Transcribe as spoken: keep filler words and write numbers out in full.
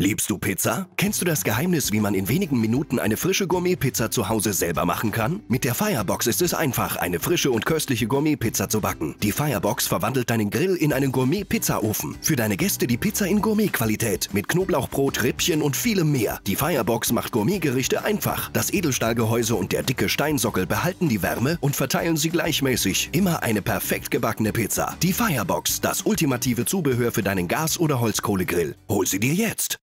Liebst du Pizza? Kennst du das Geheimnis, wie man in wenigen Minuten eine frische Gourmet-Pizza zu Hause selber machen kann? Mit der Firebox ist es einfach, eine frische und köstliche Gourmet-Pizza zu backen. Die Firebox verwandelt deinen Grill in einen Gourmet-Pizzaofen. Für deine Gäste die Pizza in Gourmet-Qualität mit Knoblauchbrot, Rippchen und vielem mehr. Die Firebox macht Gourmet-Gerichte einfach. Das Edelstahlgehäuse und der dicke Steinsockel behalten die Wärme und verteilen sie gleichmäßig. Immer eine perfekt gebackene Pizza. Die Firebox, das ultimative Zubehör für deinen Gas- oder Holzkohlegrill. Hol sie dir jetzt!